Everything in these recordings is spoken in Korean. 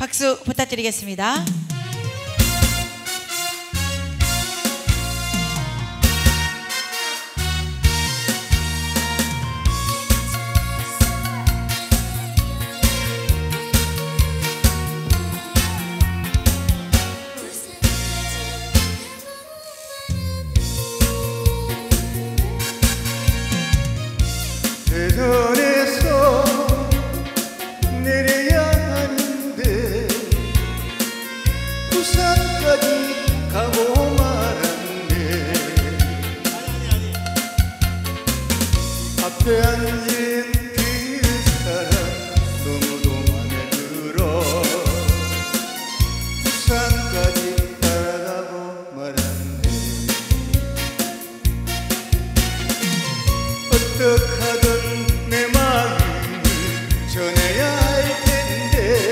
박수 부탁드리겠습니다. 대전에서 내려야 하는데 부산까지 가고 말았네. 앞에 앉은 그 사람 너무도 맘에 들어 부산까지 따라가고 말았네. 어떡하든 내 마음을 전해야 할 텐데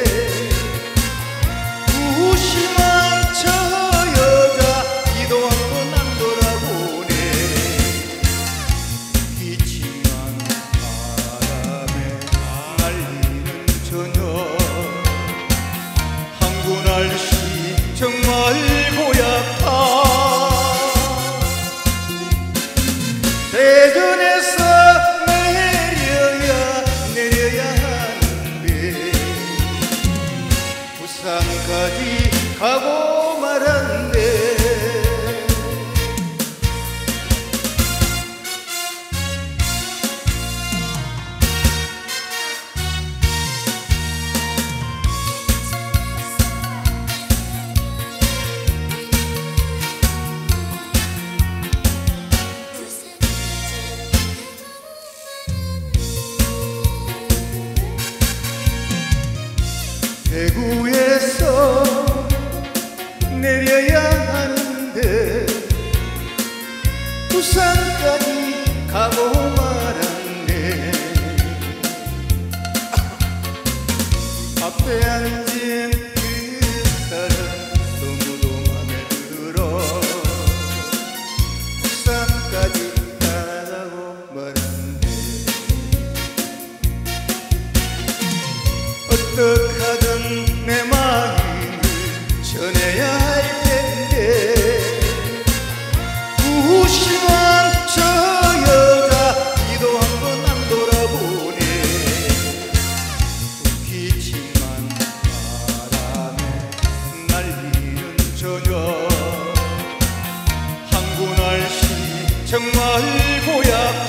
무심한 저 여자 뒤도 한 번 안 돌아보네. 기침한 바람에 날리는 저녁 항구 날씨 정말 고약하. 대전에서 내려야 하는데 부산까지 가고 말았네. 대구에서 내려야 하는데 부산까지 가고 말았네. 앞에 앉은 그 사람 너무도 맘에 들어 부산까지 따라가고 말았네. 어떡하든 내 마음을 전해야 할 텐데 무심한 저 여자 뒤도 한 번 안 돌아보네. 기침한 바람에 날리는 저녁 항구 날씨 정말 고약